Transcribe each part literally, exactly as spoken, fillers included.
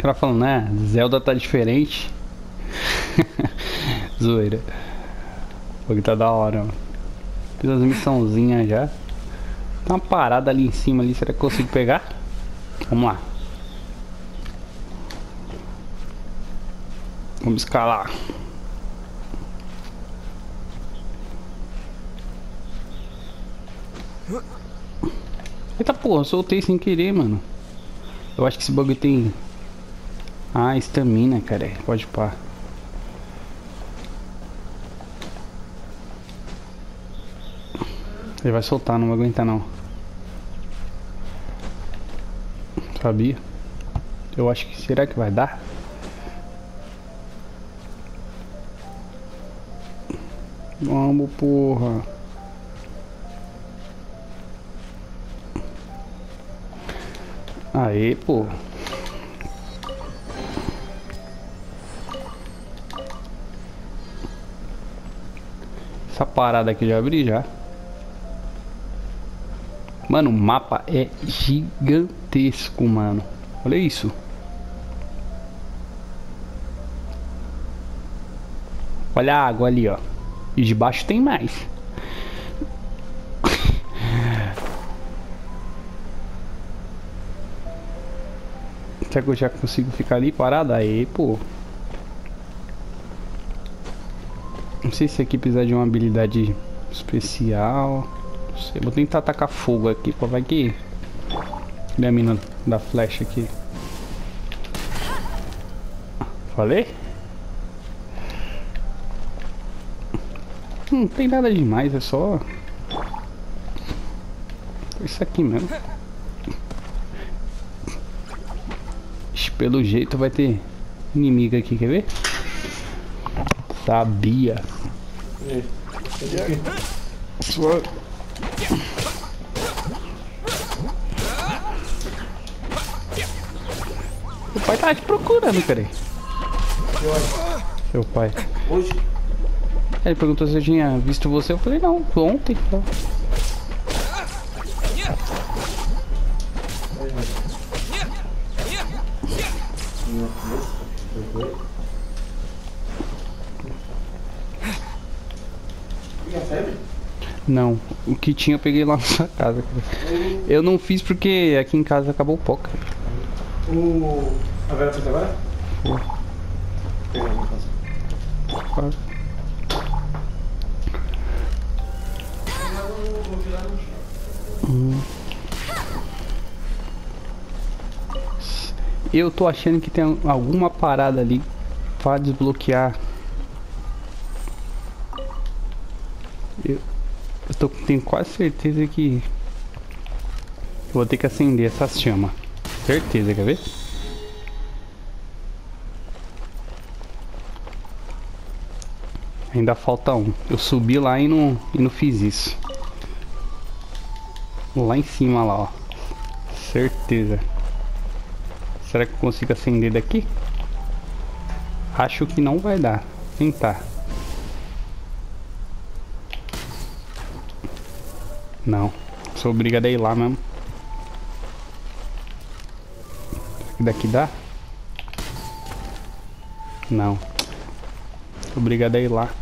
cara falando, né? Zelda tá diferente. Zoeira. Porque tá da hora, mano. Fiz as missãozinhas já. Tem uma parada ali em cima ali, será que eu consigo pegar? Vamos lá. Vamos escalar. Eita porra, eu soltei sem querer, mano. Eu acho que esse bagulho tem... Ah, estamina, cara. Pode pá. Ele vai soltar, não vai aguentar não. Sabia? Eu acho que... Será que vai dar? Vamos, porra. Aê, pô. Essa parada aqui já abri já. Mano, o mapa é gigantesco, mano. Olha isso. Olha a água ali, ó. E de baixo tem mais. Será que eu já consigo ficar ali parado? Aí, pô. Não sei se aqui precisa de uma habilidade especial. Não sei. Vou tentar atacar fogo aqui, pô. Vai que... Olha a mina da flecha aqui. Falei? Não tem nada demais, é só... Isso aqui mesmo. Pelo jeito vai ter inimigo aqui, quer ver? Sabia. Sua... O pai tá te procurando, cara. Seu pai. Hoje? Ele perguntou se eu tinha visto você. Eu falei, não, ontem. Não, o que tinha eu peguei lá na sua casa. Eu não fiz porque aqui em casa acabou o pó, cara. O... A Vera fez agora? Foi. Pegar na casa. Claro. Hum. Eu tô achando que tem alguma parada ali pra desbloquear. Eu, eu tô, tenho quase certeza que eu vou ter que acender essas chamas. Certeza, quer ver? Ainda falta um. Eu subi lá e não, e não fiz isso. Lá em cima, lá, ó. Certeza. Será que eu consigo acender daqui? Acho que não vai dar. Tentar. Não. Sou obrigado a ir lá mesmo. Será que daqui dá? Não. Sou obrigado a ir lá.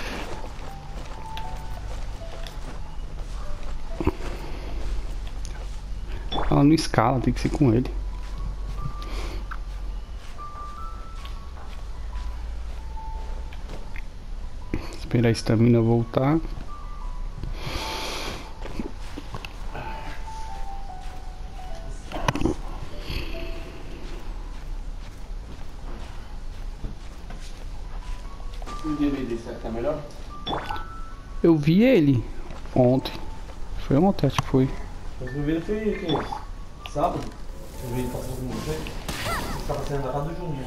Ela não escala, tem que ser com ele. Esperar a estamina voltar. O D V D, será que tá melhor? Eu vi ele ontem. Foi ontem, acho que foi. Mas meu vídeo foi que sábado. O vídeo passou com você. Você estava sendo da casa do Juninho.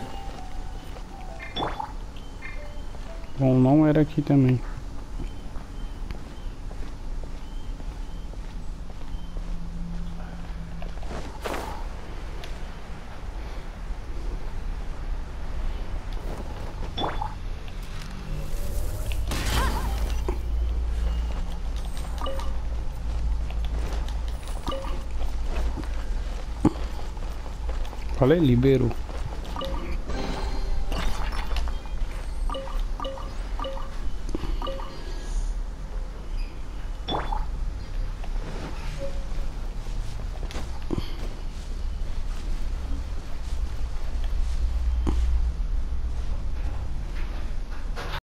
Bom, não era aqui também. Falei, liberou.